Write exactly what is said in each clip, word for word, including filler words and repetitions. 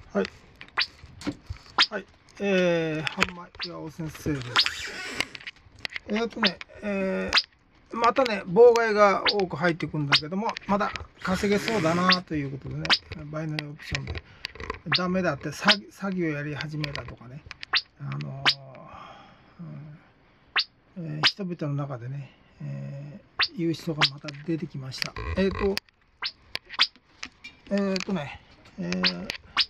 はい。はい。えー、半間岩尾先生です。えーとね、えー、またね、妨害が多く入ってくるんだけども、まだ稼げそうだなということでね、バイナリーオプションで、ダメだって詐欺、詐欺をやり始めたとかね、あのーうんえー、人々の中でね、えー、言う人がまた出てきました。えーと、えーとね、えー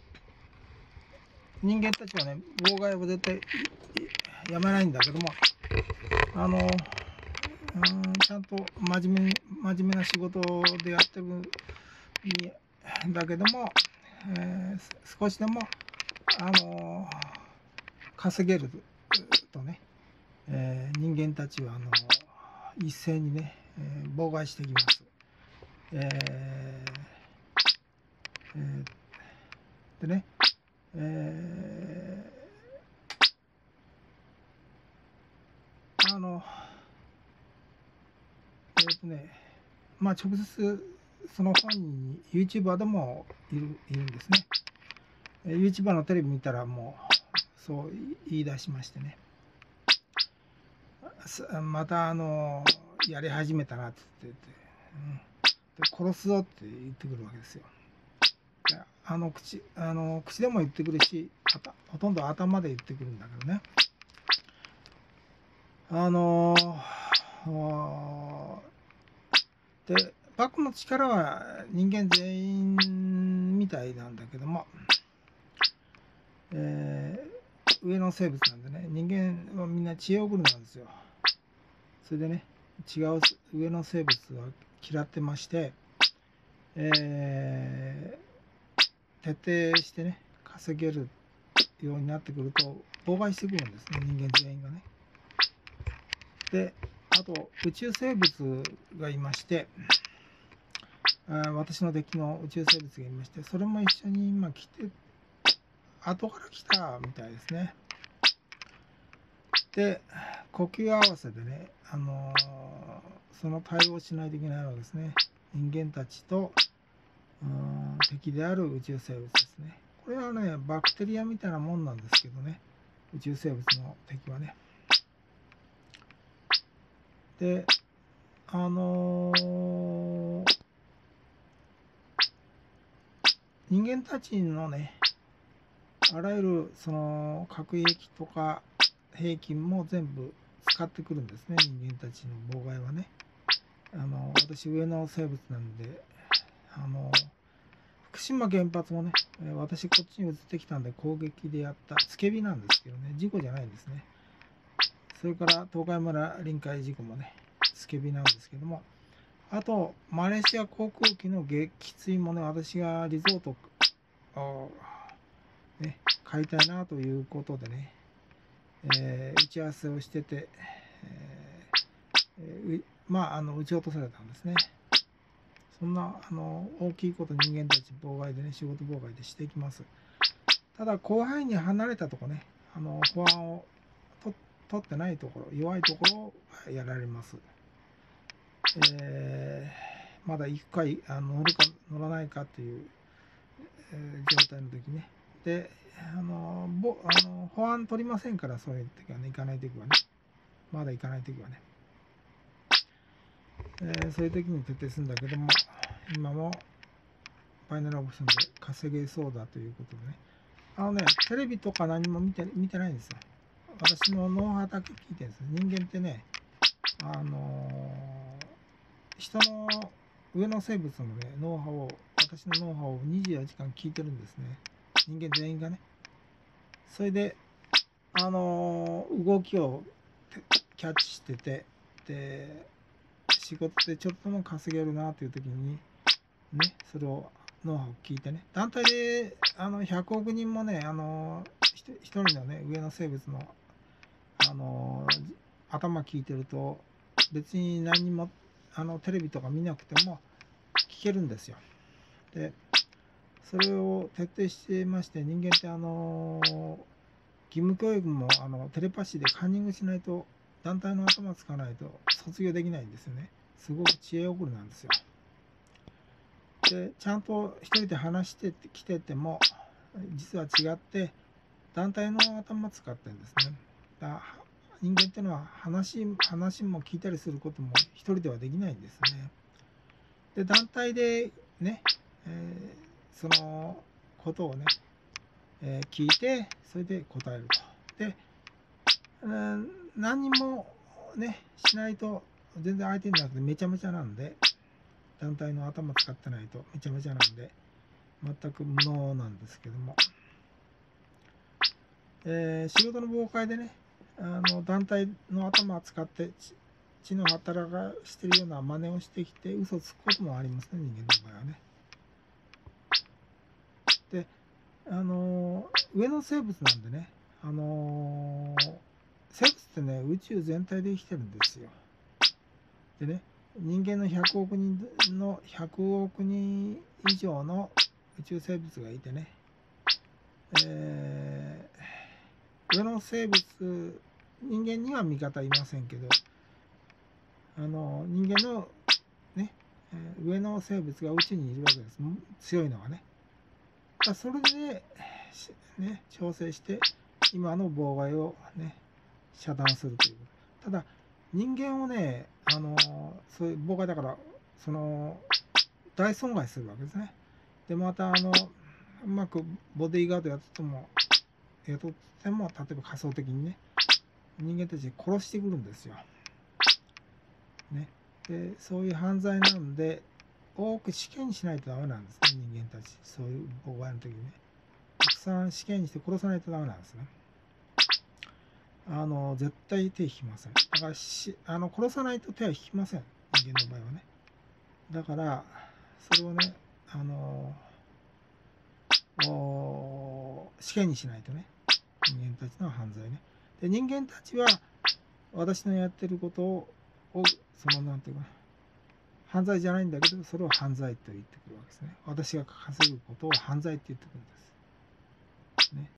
人間たちはね、妨害は絶対やめないんだけども、あの、うん、ちゃんと真面目に、真面目な仕事でやってるんだけども、えー、少しでも、あの、稼げるとね、えー、人間たちは、あの、一斉にね、えー、妨害してきます。えーえー、でね、えー、あの、えっ、ー、とね、まあ直接その本人に YouTuber でもいるいるんですね。YouTuber のテレビ見たらもうそう言い出しましてね。またあのやり始めたなって言って、うん、で殺すぞって言ってくるわけですよ。あの口あの口でも言ってくるし、ほとんど頭で言ってくるんだけどね。あのでバクの力は人間全員みたいなんだけども、えー、上の生物なんでね、人間はみんな知恵遅れなんですよ。それでね、違う上の生物は嫌ってまして、えー、徹底してね、稼げるようになってくると、妨害してくるんですね、人間全員がね。で、あと、宇宙生物がいまして、あ私の敵の宇宙生物がいまして、それも一緒に今来て、後から来たみたいですね。で、呼吸合わせでね、あのー、その対応しないといけないわけですね。人間たちと敵である宇宙生物ですね。これはね、バクテリアみたいなもんなんですけどね、宇宙生物の敵はね。で、あのー、人間たちのね、あらゆるその核兵器とか兵器も全部使ってくるんですね、人間たちの妨害はね。あの私、上の生物なんで、あの福島原発もね、私こっちに移ってきたんで攻撃でやったつけ火なんですけどね、事故じゃないんですね。それから東海村臨海事故もね、つけ火なんですけども、あとマレーシア航空機の撃墜もね、私がリゾートを、ね、買いたいなということでね、えー、打ち合わせをしてて、えー、まああの撃ち落とされたんですね。そんなあの大きいこと人間たち妨害でね、仕事妨害でしていきます。ただ広範囲に離れたところね、あの保安をと取ってないところ、弱いところをやられます。えー、まだ行くかあの乗るか乗らないかっていう、えー、状態の時ね。で、あのぼあの保安取りませんから、そういう時はね、行かない時はね、まだ行かない時はね。えー、そういう時に徹底するんだけども、今もファイナルオプションで稼げそうだということでね。あのね、テレビとか何も見て見てないんですよ。私のノウハウだけ聞いてるんです。人間ってね、あのー、人の上の生物のね、ノウハウを、私のノウハウをにじゅうよじかん聞いてるんですね。人間全員がね。それで、あのー、動きをキャッチしてて、で、仕事でちょっとでも稼げるなという時に、ね、それをノウハウを聞いてね、団体であのひゃくおくにんもね、あの一人のね、上の生物の、あの頭聞いてると、別に何にもあのテレビとか見なくても聞けるんですよ。で、それを徹底してまして、人間ってあの義務教育もあのテレパシーでカンニングしないと、団体の頭使わないと卒業できないんですよね。すごく知恵遅れなんですよ。でちゃんと一人で話してきてても、 実は違って団体の頭を使ってるんですね。だ人間っていうのは話話も聞いたりすることも一人ではできないんですね。で団体でね、えー、そのことをね、えー、聞いてそれで答えると。で、えー、何もねしないと全然相手になくてめちゃめちゃなんで、団体の頭使ってないとめちゃめちゃなんで全く無能なんですけども、えー、仕事の妨害でね、あの団体の頭を使って知の働かしてるような真似をしてきて嘘をつくこともありますね、人間の場合はね。で、あのー、上の生物なんでね、あのー、生物ってね、宇宙全体で生きてるんですよ。でね、人間のひゃくおくにんのひゃくおくにん以上の宇宙生物がいてね、えー、上の生物、人間には味方いませんけど、あの人間の、ね、上の生物が宇宙にいるわけです。強いのはね。それで、ね、調整して今の妨害を、ね、遮断するという。ただ人間をね、あのそういう妨害だからその大損害するわけですね。でまたあのうまくボディーガードやってもやっても例えば仮想的にね人間たち殺してくるんですよ。ね、でそういう犯罪なんで多く死刑にしないとダメなんですね、人間たち。そういう妨害の時にねたくさん死刑にして殺さないとダメなんですね。あの絶対手引きません。だからしあの殺さないと手は引きません、人間の場合はね。だからそれをね、あの死刑にしないとね、人間たちの犯罪ね。で人間たちは私のやってることをそのなんていうか犯罪じゃないんだけど、それを犯罪と言ってくるわけですね。私が稼ぐことを犯罪って言ってくるんですね。